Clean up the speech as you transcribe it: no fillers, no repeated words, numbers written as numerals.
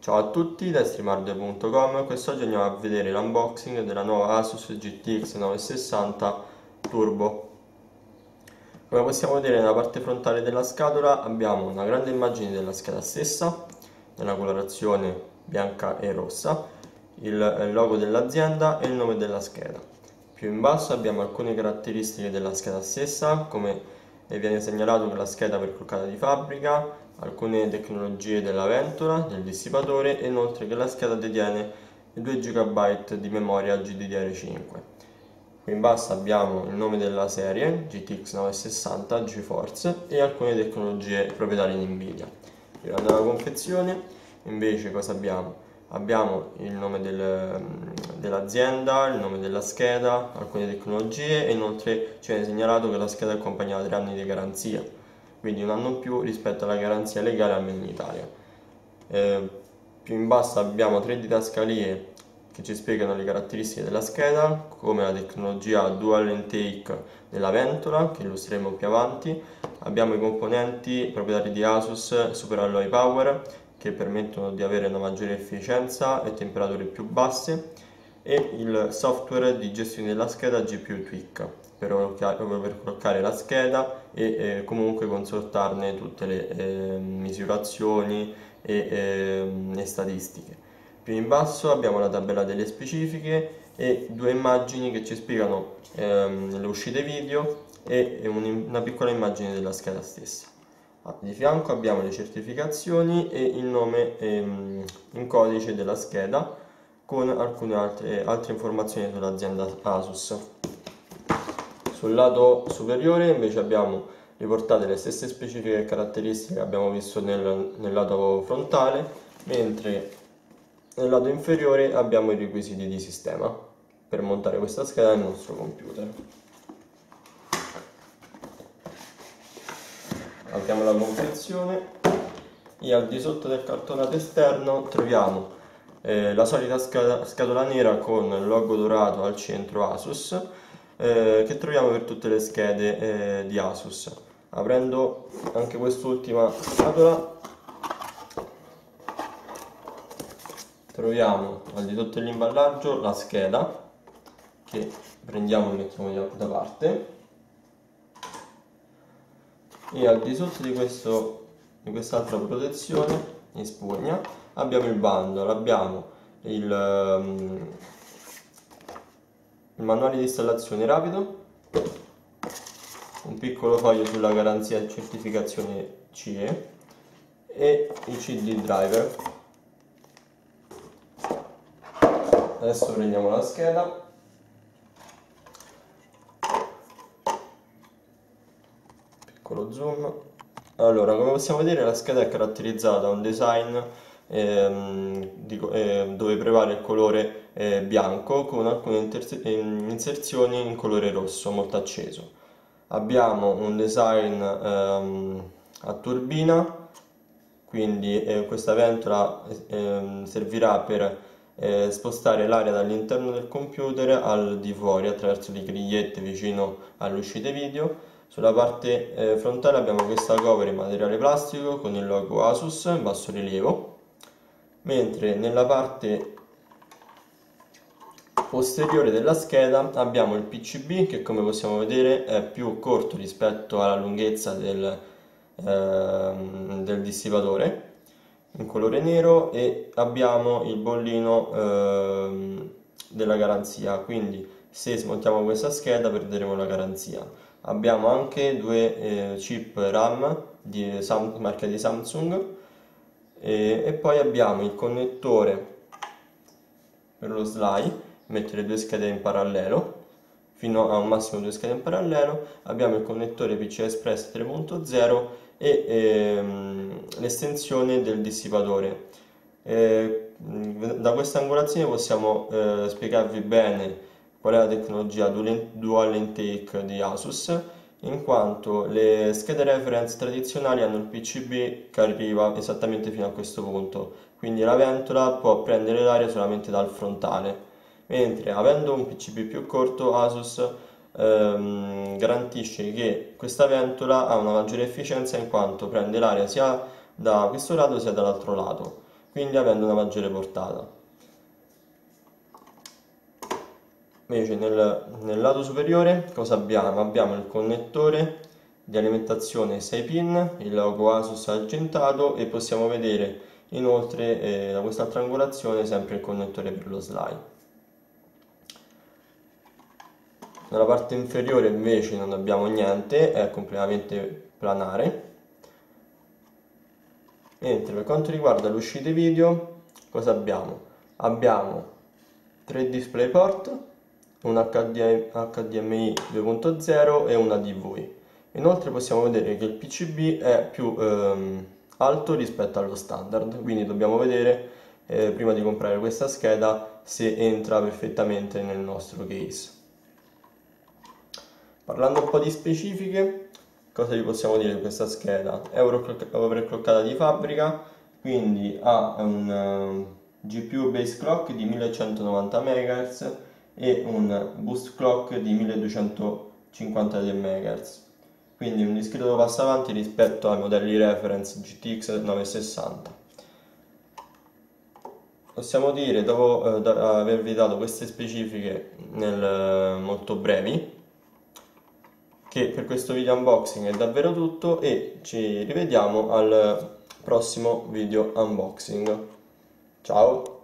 Ciao a tutti da streamarde.com. Quest'oggi andiamo a vedere l'unboxing della nuova Asus GTX 960 Turbo. Come possiamo vedere nella parte frontale della scatola abbiamo una grande immagine della scheda stessa, nella colorazione bianca e rossa, il logo dell'azienda e il nome della scheda. Più in basso abbiamo alcune caratteristiche della scheda stessa, come viene segnalato che la scheda per croccata di fabbrica, alcune tecnologie della ventola, del dissipatore e inoltre che la scheda detiene 2 GB di memoria GDDR5. Qui in basso abbiamo il nome della serie GTX 960 GeForce e alcune tecnologie proprietarie di Nvidia. Girando la confezione invece cosa abbiamo? Abbiamo il nome dell'azienda, il nome della scheda, alcune tecnologie e inoltre ci viene segnalato che la scheda è accompagnata da 3 anni di garanzia, quindi un anno in più rispetto alla garanzia legale almeno in Italia. Più in basso abbiamo 3 didascalie che ci spiegano le caratteristiche della scheda, come la tecnologia Dual Intake della ventola, che illustreremo più avanti. Abbiamo i componenti proprietari di Asus Super Alloy Power, che permettono di avere una maggiore efficienza e temperature più basse, e il software di gestione della scheda GPU Tweak per croccare la scheda e comunque consultarne tutte le misurazioni e statistiche. Più in basso abbiamo la tabella delle specifiche e 2 immagini che ci spiegano le uscite video e una piccola immagine della scheda stessa. Di fianco abbiamo le certificazioni e il nome in codice della scheda con alcune altre informazioni sull'azienda Asus. Sul lato superiore invece abbiamo riportate le stesse specifiche e caratteristiche che abbiamo visto nel lato frontale, mentre nel lato inferiore abbiamo i requisiti di sistema per montare questa scheda nel nostro computer. Apriamo la confezione e al di sotto del cartonato esterno troviamo la solita scatola nera con il logo dorato al centro Asus, che troviamo per tutte le schede di Asus. Aprendo anche quest'ultima scatola troviamo al di sotto dell'imballaggio la scheda, che prendiamo e mettiamo da parte, e al di sotto di quest'altra protezione in spugna abbiamo il bundle, abbiamo il manuale di installazione rapido, un piccolo foglio sulla garanzia e certificazione CE e i CD driver. Adesso prendiamo la scheda, piccolo zoom. Allora, come possiamo vedere, la scheda è caratterizzata da un design dove prevale il colore bianco con alcune inserzioni in colore rosso molto acceso. Abbiamo un design a turbina, quindi questa ventola servirà per spostare l'aria dall'interno del computer al di fuori attraverso le grigliette vicino alle uscite video. Sulla parte frontale abbiamo questa cover in materiale plastico con il logo Asus in basso rilievo, mentre nella parte posteriore della scheda abbiamo il PCB, che come possiamo vedere è più corto rispetto alla lunghezza del dissipatore, in colore nero, e abbiamo il bollino della garanzia, quindi se smontiamo questa scheda perderemo la garanzia. Abbiamo anche 2 chip RAM di marca di Samsung e poi abbiamo il connettore per lo SLI, mettere 2 schede in parallelo fino a un massimo 2 schede in parallelo. Abbiamo il connettore PCI Express 3.0 e l'estensione del dissipatore. Da questa angolazione possiamo spiegarvi bene qual è la tecnologia Dual Intake di Asus, in quanto le schede reference tradizionali hanno il PCB che arriva esattamente fino a questo punto, quindi la ventola può prendere l'aria solamente dal frontale, mentre avendo un PCB più corto Asus garantisce che questa ventola ha una maggiore efficienza in quanto prende l'aria sia da questo lato sia dall'altro lato. quindi avendo una maggiore portata. Invece nel lato superiore cosa abbiamo? Abbiamo il connettore di alimentazione 6 pin, il logo Asus argentato, e possiamo vedere inoltre da quest'altra angolazione sempre il connettore per lo slide. Nella parte inferiore invece non abbiamo niente, è completamente planare. Mentre per quanto riguarda le uscite video, cosa abbiamo? Abbiamo 3 DisplayPort, un HDMI 2.0 e una DV. Inoltre possiamo vedere che il PCB è più alto rispetto allo standard, quindi dobbiamo vedere prima di comprare questa scheda se entra perfettamente nel nostro case. Parlando un po' di specifiche, cosa vi possiamo dire di questa scheda? È overclockata di fabbrica, quindi ha un GPU base clock di 1190 MHz e un boost clock di 1253 MHz, quindi un discreto passo avanti rispetto ai modelli reference GTX 960. Possiamo dire, dopo avervi dato queste specifiche molto brevi, che per questo video unboxing è davvero tutto e ci rivediamo al prossimo video unboxing. Ciao!